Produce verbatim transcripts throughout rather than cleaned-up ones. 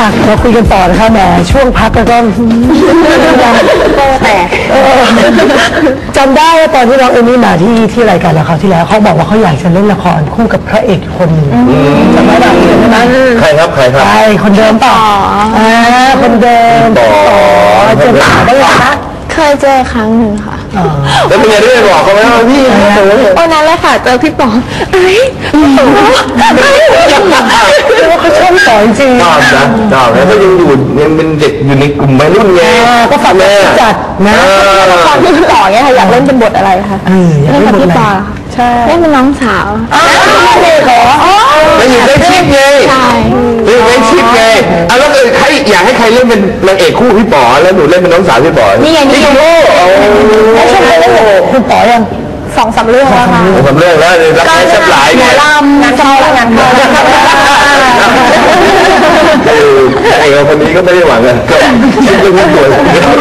อ่ะเราคุยกันต่อนะคะแหมช่วงพักแล้วก็โตแตกจำได้ว่าตอนที่น้องเอมี่มาที่ที่รายการละครที่แล้วเขาบอกว่าเขาอยากจะเล่นละครคู่กับพระเอกคนหนึ่งจำได้ไหมใช่ไหมใครครับใครครับใช่คนเดิมต่ออ่าคนเดิมต่อเจอผ่าได้ยังคะเคยเจอครั้งหนึ่งค่ะแล้วเป็นไงได้บอกเขาไหมว่าพี่วันนั้นเลยค่ะเจอพี่ป๋องเอ้ยเขาชอบต่อจริงชอบนะชอบแล้วก็ยังอยู่ยังเป็นเด็กอยู่ในกลุ่มวัยรุ่นไงก็ฝากแม่จัดนะตอนที่พี่ป๋องเนี่ยค่ะอยากเล่นเป็นบทอะไรคะเล่นเป็นพี่ป๋องใช่เล่นเป็นน้องสาวเด็กเหรอแล้วอยู่ได้ชิปไงใช่อยู่ได้ชิปไงอ่ะแล้วใครอยากให้ใครเล่นเป็นนางเอกคู่พี่ป๋อแล้วหนูเล่นเป็นน้องสาวพี่ป๋อนี่ไงนี่ไงแล้วชอบเล่นคุณป๋อยังสองสามเรื่องแล้วค่ะสองสามเรื่องแล้วรักแค่หลายเนี่ยลำงานเข้างานเข้าไอ้คนนี้ก็ไม่ได้หวังอะก็ชิปเรื่องสวย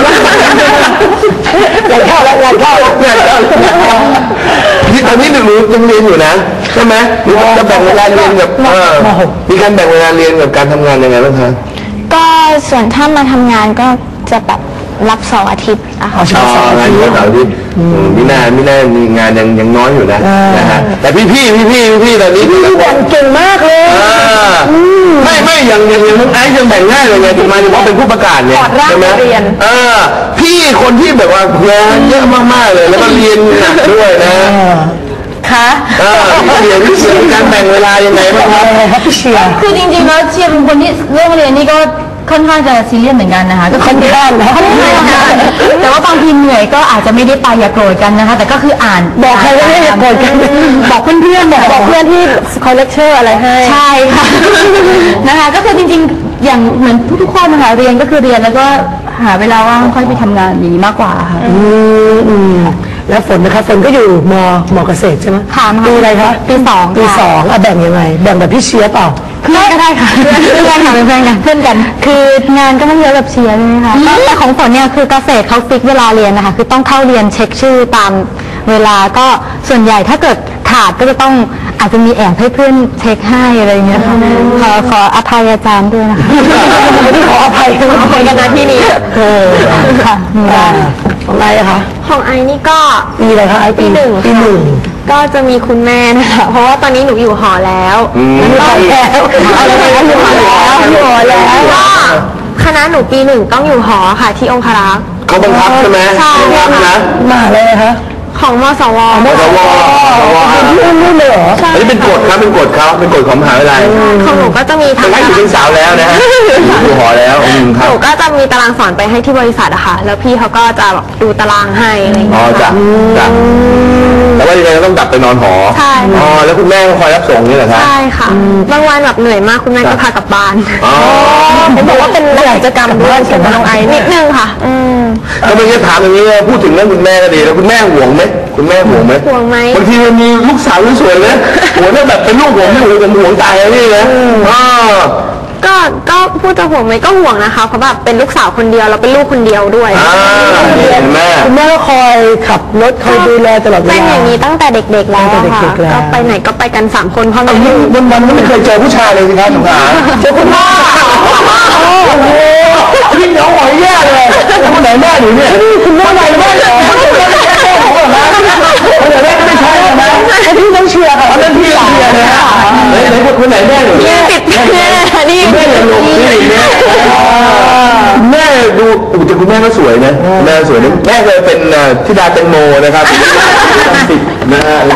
งานเข้าแล้วงานเข้าแล้วงานเข้าที่ตอนนี้หนูยังเรียนอยู่นะใช่ไหมหนูจะแบ่งเวลาเรียนกับมีการแบ่งเวลาเรียนกับการทำงานยังไงบ้างคะก็ส่วนถ้ามาทำงานก็จะแบบรับเสาร์อาทิตย์อะค่ะงานเสาร์อาทิตย์มีหน้ามีหน้ามีงานยังยังน้อยอยู่นะนะฮะแต่พี่พี่พี่พี่พี่ตอนนี้พี่แบ่งเก่งมากเลยไม่ไม่ยังยังยังไอ้ยังแบ่งง่ายเลยไงถูกไหมเพราะเป็นผู้ประกาศเนี่ยใช่ไหมเออพี่คนที่แบบว่างานเยอะมากๆเลยแล้วก็เรียนหนักด้วยนะค่ะเออเรียนวิชาการแบ่งเวลายังไงบ้างครับพี่เชียร์คือจริงๆแล้วเชียร์เป็นคนที่เรื่องเรียนนี่ก็ค่อนข้างจะซีเรียสเหมือนกันนะคะก็ค่อนข้างนะค่อนข้างแต่ว่าบางทีเหนื่อยก็อาจจะไม่ได้ไปอย่าโกรธกันนะคะแต่ก็คืออ่านบอกใครว่าอย่าโกรธกันบอกเพื่อนๆบอกเพื่อนที่คอยเลคเชอร์อะไรให้ใช่ค่ะนะคะก็คือจริงๆอย่างเหมือนทุกๆคนนะคะเรียนก็คือเรียนแล้วก็หาเวลาว่างค่อยไปทำงานอย่างนี้มากกว่าค่ะอืมอืมแล้วฝนนะคะฝนก็อยู่มมเกษตรใช่ไหมค่ะปีอะไรคะปีสองปีสองอ่ะแบ่งยังไงแบ่งแบบพี่เชียร์เปล่าเพื่อนก็ได้ค่ะเพื่อนเพื่อนค่ะเป็นเพื่อนกันเพื่อนกันคืองานก็ไม่เยอะแบบเชียร์ใช่ไหมคะแต่ของฝนเนี่ยคือเกษตรเขาฟิกเวลาเรียนนะคะคือต้องเข้าเรียนเช็คชื่อตามเวลาก็ส่วนใหญ่ถ้าเกิดขาดก็จะต้องอาจจะมีแอบให้เพื่อนเช็คให้อะไรเงี้ยขอขออภัยอาจารย์ด้วยนะคะขออภัยขออภัยกันนะที่นี้เออค่ะของไอคะของไอนี่ก็ปีอะไรคะไอปีหนึ่งปีหนึ่งก็จะมีคุณแม่นะคะเพราะว่าตอนนี้หนูอยู่หอแล้วก็แล้วอะไรนะอยู่หอแล้วอยู่หอแล้วก็คณะหนูปีหนึ่งต้องอยู่หอค่ะที่องครักษ์เขาบังคับใช่ไหมใช่นะมาเลยนะคะของมสวมสวรุ่นรุ่นเลยเหรออันนี้เป็นกฎครับเป็นกฎเขาเป็นกฎของมหาวิทยาลัยของหนูก็จะมีทางอยู่เป็นสาวแล้วนะฮะอยู่หอแล้วหนูก็จะมีตารางสอนไปให้ที่บริษัทอะค่ะแล้วพี่เขาก็จะดูตารางให้อะไรอย่างเงี้ยอ๋อจ้ะจ้ะแต่ว่ายังไงก็ต้องกลับไปนอนหอใช่อ๋อแล้วคุณแม่ก็คอยรับส่งนี่เหรอครับใช่ค่ะบางวันแบบเหนื่อยมากคุณแม่ก็พากลับบ้านอ๋อเห็นบอกว่าเป็นกิจกรรมด้วยใช่ไหมน้องไอนิดนึงค่ะอืมก็ไม่ใช่ถามอย่างนี้พูดถึงเรื่องคุณแม่ก็ดีแล้วคุณแม่ห่วงไหมคุณแม่ห่วงไหมห่วงไหมบางทีมันมีลูกสาวสวยๆนะห่วงแบบเป็นลูกผมไม่ห่วงเป็นห่วงตายนี่นะอ๋อก็ก็พูดจะห่วงไหมก็ห่วงนะคะเพราะแบบเป็นลูกสาวคนเดียวเราเป็นลูกคนเดียวด้วยแม่คุณแม่ก็คอยขับรถคอยดูแลตลอดเวลาเป็นอย่างนี้ตั้งแต่เด็กๆแล้วค่ะก็ไปไหนก็ไปกันสามคนพ่อแม่วันวันไม่เคยเจอผู้ชายเลยสิครับหนูขาเจอคุณพ่อโอ้โหพี่น้องหอยแย่เลยคนไหนแม่หนูเนี่ยคุณแม่ไหนแม่เหรอคนไหนแม่ไม่ใช่ไหมพี่ต้องเชียร์ค่ะนั่นพี่เชียร์นะไหนไหนคนไหนแม่หนูเนี่ยติดแม่นี่แม่ยังลงนี่แม่แม่ดูอุจจาระคุณแม่ก็สวยนะแม่สวยนะแม่เคยเป็นธิดาแตงโมนะครับติดนะฮะห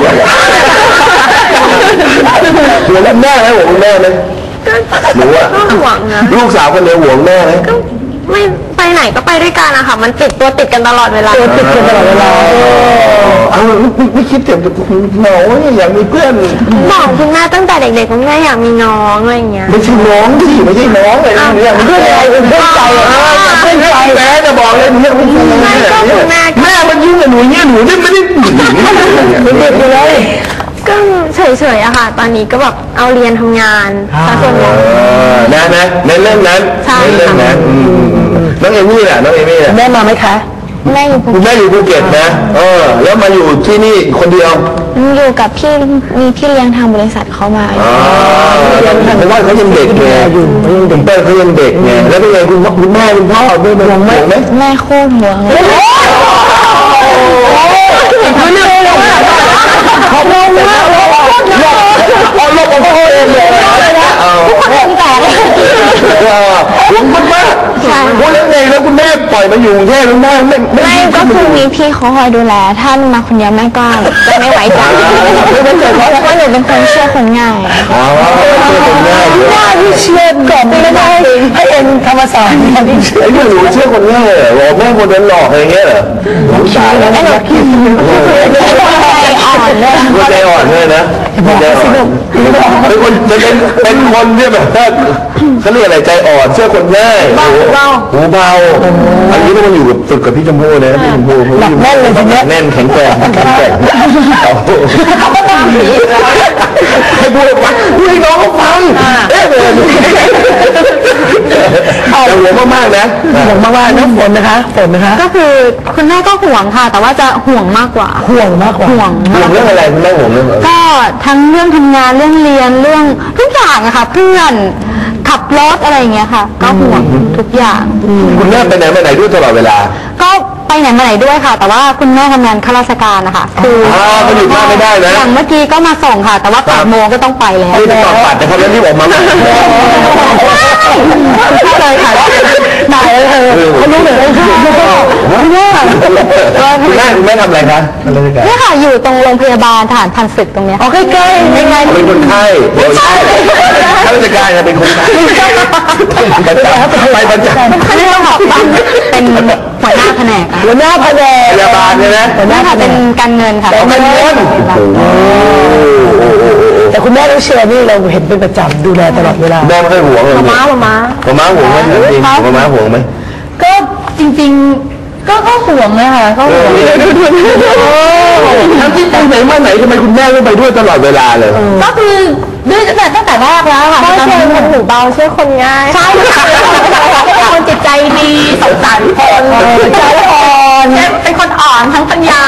วงแม่ไหมหวงแม่ไหมหนูอะห่วงนะลูกสาวคนเดียวหวงแม่ไหมไม่ไปไหนก็ไปด้วยกันนะคะมันติดตัวติดกันตลอดเวลาตัวติดกันตลอดเวลาเอาไม่คิดเจ็บหนออยากมีเพื่อนบอกคุณแม่ตั้งแต่เด็กๆคุณแม่อยากมีน้องอะไรอย่างเงี้ยไม่ใช่น้องสิไม่ใช่น้องเลยเนี่ยเพื่อนอะไรเพื่อนใจเพื่อนใจแม่จะบอกเลยหนูเนี่ยแม่มันยุ่งกับหนูเนี่ยหนูไม่ได้ไม่ได้ไม่ได้เลยก็เฉยๆอะค่ะตอนนี้ก็แบบเอาเรียนทำงานซะส่วนใหญ่นะนะในเรื่องนั้นในเรื่องนั้นน้องเอมี่แหละน้องเอมี่แหละแม่มาไหมคะแม่อยู่ภูคุณเก็ตแม่อยู่ภูเก็ตนะเออแล้วมาอยู่ที่นี่คนเดียวอยู่กับพี่มีพี่เลี้ยงทางบริษัทเขามาอ๋อเพราะว่าเขายังเด็กไงอยู่เขายังเด็กเต้ยเขายังเด็กไงแล้วเป็นไงคุณพ่อคุณแม่คุณพ่อด้วยเป็นห่วงไหมแม่โคตรห่วงเลยเขาเรียกว่าเขาเล่าเลยนะเอาลบของเขาเองเลยเอาแต่ห่วงมากมากว่าแล้วไงแล้วคุณแม่ปล่อยมาอยู่กรุงเทพแล้วแม่ไม่ไม่ก็คือมีพี่เขาคอยดูแลท่านมาคนเดียวแม่ก็จะไม่ไหวใจเพราะว่าหนูเป็นคนเชื่อคนง่ายอ๋อคนง่ายหน้าที่เชื่อกรอบไม่ได้ให้เอ็นธรรมศาสตร์เนี่ยที่เชื่อไอ้หนูเชื่อคนง่ายเหรอแม่คนนั้นหลอกอะไรเงี้ยเหรอตายแล้วไอ้หนูคิดใจอ่อนเลยใจอ่อนเลยนะใจอ่อนเป็นคนจะเป็นเป็นคนที่แบบเขาเรียกอะไรใจอ่อนเชื่อคนง่ายหูเบาอันนี้ต้องมาอยู่กับฝึกกับพี่ชมพู่นะพี่ชมพู่หนักแน่นเลยทีเนี้ยแน่นแข็งแกร่งแข็งแกร่งให้พูดฟังพูดให้น้องเขาฟังเอ๊ะเอาหัวมากๆนะห่วงมากๆนะฝนนะคะฝนนะคะก็คือคุณแม่ก็ห่วงค่ะ แต่ว่าจะห่วงมากกว่าห่วงมากกว่าห่วงห่วงเรื่องอะไรคุณแม่ห่วงเรื่องอะไรก็ทั้งเรื่องทำงานเรื่องเรียนเรื่องทุกอย่างอะค่ะเพื่อนขับรถอะไรอย่างเงี้ยค่ะ ก็ห่วงทุกอย่างคุณแม่ไปไหนมาไหนด้วยตลอดเวลาก็ไปไหนมาไหนด้วยค่ะ แต่ว่าคุณแม่ทำงานข้าราชการนะคะคืออ่ามันหยุดบ้านไม่ได้นะอย่างเมื่อกี้ก็มาส่งค่ะ แต่ว่าแปดโมงก็ต้องไปแล้วนี่จะตอบปัดนะครับแล้วที่ผมมาใหม่ใช่เลยค่ะตายแล้วเธอเขารู้เลยค่ะคุณแม่คุณแม่คุณแม่ทำอะไรคะอะไรกันเนี่ยค่ะอยู่ตรงโรงพยาบาลทหารพันศึกตรงเนี้ยอ๋อใกล้ๆยังไงเป็นคนไข้ไม่ใช่ข้าราชการจะเป็นคนไข้ประจำไปประจำไม่ใช่ค่ะเป็นหัวหน้าแผนกอะหัวหน้าแผนกพยาบาลใช่ไหมหัวหน้าค่ะเป็นการเงินค่ะเป็นเงินแต่คุณแม่ต้องเชื่อนี่เราเห็นเป็นประจำดูแลตลอดเวลาแม่ไม่เคยห่วงเลยม้าม้ามาม้าห่วงไหมจริงมาม้าห่วงไหมก็จริงๆ ก็ก็ห่วงเลยค่ะก็ห่วงทั้งที่ไปไหนมาไหนทำไมคุณแม่ไม่ไปด้วยตลอดเวลาเลยก็คือด้วยตั้งแต่ตั้งแต่แรกแล้วค่ะก็เชื่อคนหูเบาเชื่อคนง่ายใช่เป็นคนจิตใจดีสงสารคนใจอ่อนเป็นคนอ่อนทั้งปัญญา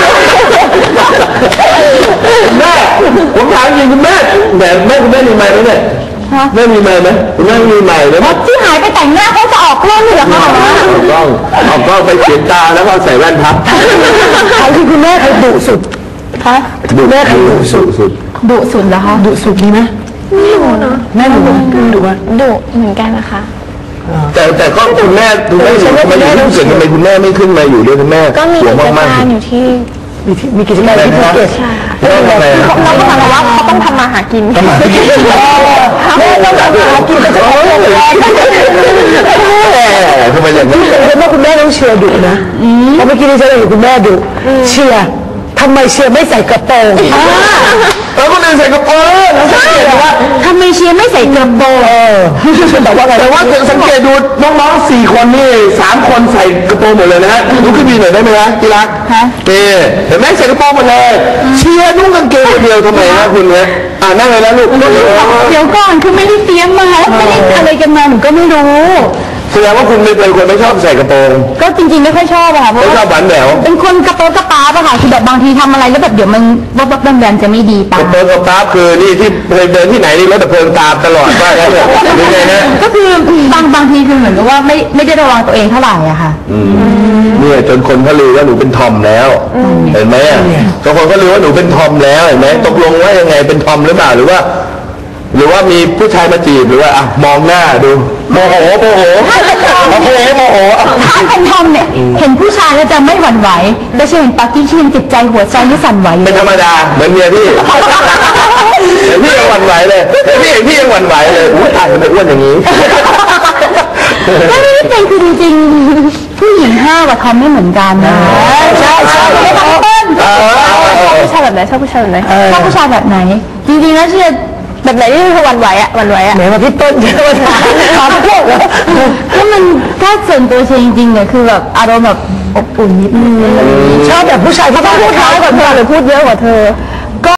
แม่ผมถามจริงคุณแม่แต่แม่คุณแม่มีไมค์ไหมเนี่ยแม่มีไมค์ไหมคุณแม่มีไมค์ไหมที่หายไปแต่งหน้าเขาจะออกกล้องเหรอคะออกกล้องออกกล้องไปเขียนตาแล้วก็ใส่แว่นทับใครที่คุณแม่ใครดุสุดคะดูแม่ใครดุสุดสุดดุสุดเหรอคะดุสุดมีไหมไม่รู้นะแม่ดุดุวะดุเหมือนกันนะคะแต่แต่ก็คุณแม่คุณแม่อยู่มาอยู่ที่ภูเก็ตทำไมคุณแม่ไม่ขึ้นมาอยู่ด้วยคุณแม่ก็มีห่วกิงจมากการอยู่ที่มีที่มีกิจการที่ภูเก็ตๆต้องทำอะไรเราก็ถามว่าเขาต้องทำมาหากินแม่ต้องทำหากินกับเจ้าของโรงแรมทำไมอย่างนั้นเห็นว่าคุณแม่ต้องเชียร์ดุนะเพราะเมื่อกี้ที่ฉันเห็นคุณแม่ดุเชียร์ทำไมเชียร์ไม่ใส่กระโปรงแล้วคนอื่นใส่กระโปรงใช่ว่าทำไมเชียร์ไม่ใส่กระโปรงแต่ว่าไงแต่ว่าสังเกตดูน้องๆสี่คนนี่สามคนใส่กระโปรงหมดเลยนะฮะลุกขึ้นมีหน่อยได้ไหมฮะที่รักนี่เห็นไหมใส่กระโปรงหมดเลยเชียร์นุ่งกางเกงคนเดียวทำไมฮะคุณเนี่ยอ่านั่งเลยนะลูกเดี๋ยวก่อนคือไม่ได้เตรียมมาไม่ได้อะไรกันมาหนูก็ไม่รู้แสดงว่าคุณเป็นคนไม่ชอบใส่กระโปรงก็จริงๆไม่ค่อยชอบอะค่ะเพราะไม่ชอบว่าหวานแหววเป็นคนกระโปรงกระป๋าอะค่ะคือแบบบางทีทำอะไรแล้วแบบเดี๋ยวมันวับวับแบมๆจะไม่ดีกปะระโปรงกระปั๊บคือนี่ที่เคยเดินที่ไหนนี่รถดับเพลิงตามตลอดว่างั้นเถอะหรือไงนะก็คือบางบางทีคือเหมือนกับว่าไม่ไม่ได้ระวังตัวเองเท่าไหร่อะค่ะเนี่ยจนคนเขาลือว่าหนูเป็นทอมแล้ว เห็นไหมอ่ะบางคนก็ลือว่าหนูเป็นทอมแล้วเห็นไหมตกลงว่ายังไงเป็นทอมหรือเปล่าหรือว่า หรือว่ามีผู้ชายมาจีบหรือว่าอ่ะมองหน้าดูโมโหโมโหโมโหโมโหถ้าเป็นทอมเนี่ยเห็นผู้ชายแล้วจะไม่หวั่นไหวแต่เช่นปาร์ตี้ชินจิตใจหัวใจนี่สั่นไหวเลเป็นยธรรมดาเหมือนเมียพี่เห็นพี่ยังหวั่นไหวเลยเห็นพี่เห็นพี่ยังหวั่นไหวเลยอุ้ยตายทำไมอ้วนอย่างนี้ไม่ได้เป็นคือจริงๆผู้หญิงห้ากับทอมไม่เหมือนกันนะใช่ใช่ไม่ต้องเต้นชอบผู้ชายแบบไหนชอบผู้ชายแบบไหนชอบผู้ชายแบบไหน จริงๆแล้วเชื่อแบบไหนที่คือวันไหวอะวันไหวอะไหนมาพี่ต้นเยอะมาถามพวกแล้วก็มันถ้าส่วนตัวเชยจริงๆเนี่ยคือแบบอารมณ์แบบอบอุ่นนิดนึงชอบแบบผู้ชายที่ต้องพูดท้ายกว่าเธอหรือพูดเยอะกว่าเธอ